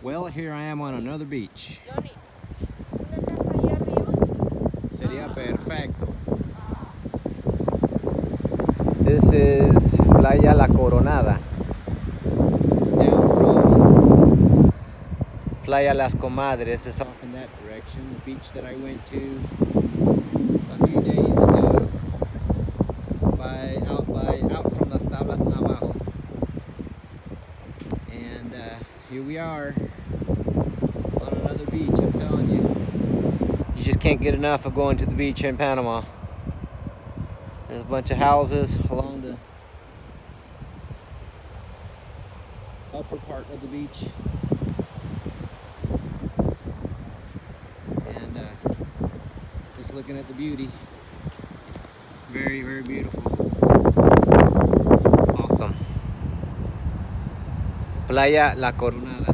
Well, here I am on another beach. Johnny, ¿una casa ahí arriba? Sería perfecto. This is Playa La Coronada. Down from Playa Las Comadres is off in that direction. The beach that I went to a few days ago. Out from Las Tablas and Abajo. And here we are on another beach, I'm telling you. You just can't get enough of going to the beach in Panama. There's a bunch of houses along the upper part of the beach. And just looking at the beauty. Very, very beautiful. This is awesome. Playa La Coronada.